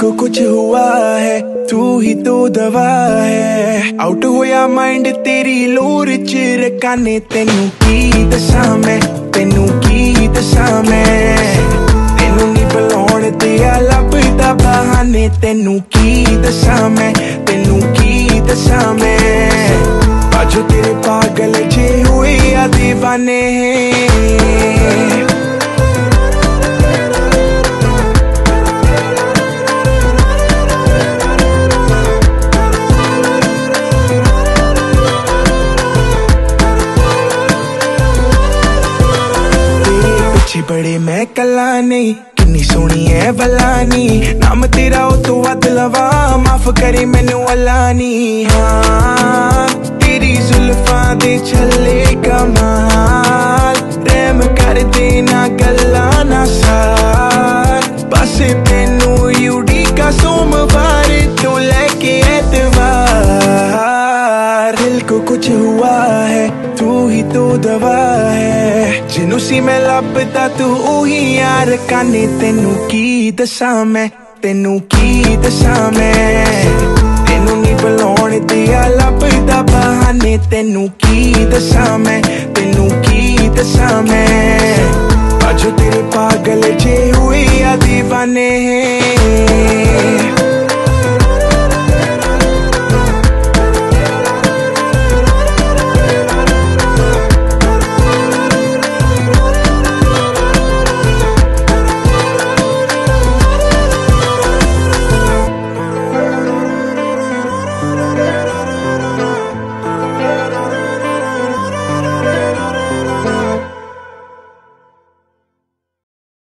को कुछ हुआ है, तू ही तो दवा है। आउट होया माइंड तेरी लोर चिरकाने, तेनू की दसा मैं, तेनू की दसा मैं। तेनू नी बुलाउण दिया लभदा बहाने, तेनू की दसा मैं, तेनू की दसा मैं। बाजो तेरे पागल जे हुए या दीवाने। बड़े मैं कला नहीं, किन्नी सोनी है बलानी। नाम तेरा ओ तो वध लवा, माफ करी मैनू अलानी। हाँ तेरी जुल्फां दे छले कमाल, रहम कर देना गल्ला ना सार। बस तेनू यूडी का सोमवार तो लेके एतवार। दिल को कुछ हुआ है, तू ही तो दवा है। जिनू सी मैं लभदा तू ओही यार काने, तेनू की दसा मैं, तेनू की दसा मैं। तेनू नी बुलाउण दिया लभदा बहाने, तेनू की दसा मैं, तेनू की दसा मैं। बाजो तेरे पागल जे हुए या दीवाने।